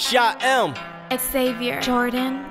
H-I-M Xavier Jordan.com.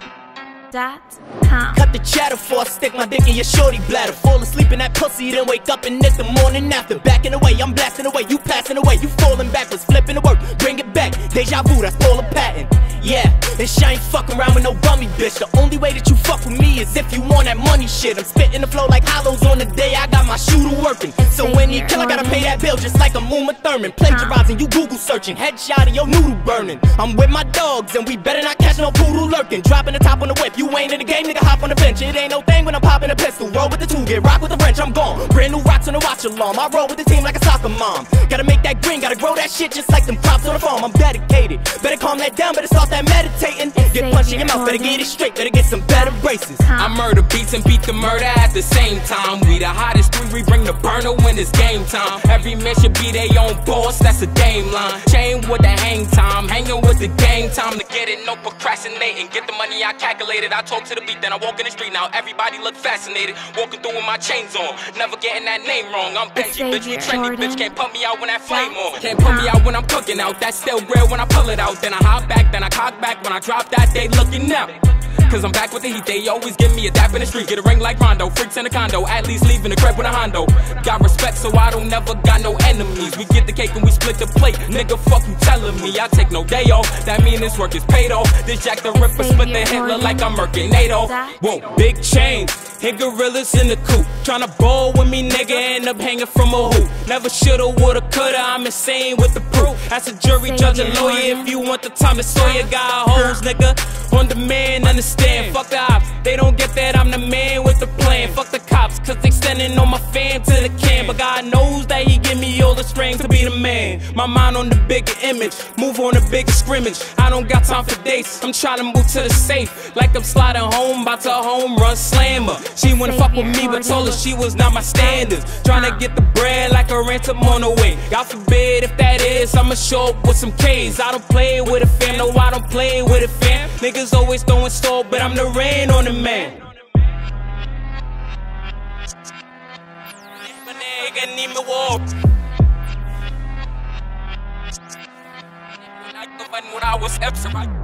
Cut the chatter before I stick my dick in your shorty bladder. Fall asleep in that pussy, then wake up and it's the morning after. Backing away, I'm blasting away, you passing away, you falling backwards, flipping the work, bring it back. Deja vu, that's Paula Patton. Yeah, and she ain't fucking around with no bummy bitch. The only way that you fuck with me is if you want that money shit. I'm spitting the flow like hollows on the day I got my shooter working. So when you kill, I gotta pay that bill just like a Uma Thurman. Plagiarizing, you Google searching, headshot of your noodle burning. I'm with my dogs and we better not catch no poodle lurking. Dropping the top on the whip, you ain't in the game, nigga, hop on the bench. It ain't no thing when I'm popping a pistol. Roll with the two, get rock with the wrench, I'm gone. Brand new rocks on the watch alarm. I roll with the team like a soccer mom. Gotta make that green, gotta grow that shit just like them crops on the farm. I'm dedicated, better calm that down, better start that meditating. Get punched in your mouth, better get it straight, better get some better braces. I murder beats and beat the murder at the same time. We the hottest three, we bring the burner when it's game time. Every man should be their own boss, that's a game line. Chain with the hang time, hanging with the gang time to get it, no procrastinating. Get the money I calculated, I talk to the beat, then I walk in the street. Now everybody look fascinated, walking through with my chains on, never getting that name wrong. I'm Benji, bitch, we trendy, bitch, can't put me out when that flame on. Can't put me out when I'm cooking out, that's still real when I pull it out. Then I hop back, then I cock back, when I drop that, they looking out. Cause I'm back with the heat, they always give me a dap in the street. Get a ring like Rondo, freaks in a condo, at least leaving the crib with a Hondo. Got respect so I don't never got no enemies. We get the cake and we split the plate, nigga fuck you telling me. I take no day off, that mean this work is paid off. This Jack the Ripper split the Hitler like I'm murking NATO. Whoa, big chains, hit gorillas in the coop. Tryna ball with me nigga, end up hanging from a hoop. Never shoulda, woulda, coulda, I'm insane with the proof. That's a jury, judge, and lawyer. If you want the Thomas Sawyer, got hoes nigga, on demand, understand. Fuck the ops, they don't get that I'm the man with the plan. Fuck the cops, cause they standing on my fam to the can. But God knows that he give me all the strength to be the man. My mind on the bigger image, move on the bigger scrimmage. I don't got time for dates, I'm trying to move to the safe. Like I'm sliding home, about to home run slammer. She wanna fuck with me, but told her she was not my standards. Trying to get the bread like a ransom on the way. God forbid if that is, I'ma show up with some K's. I don't play with a fam, no I don't play with a fam. Niggas always throwing stall, but I'm the rain on the man. Nigga need me walk. I was absent.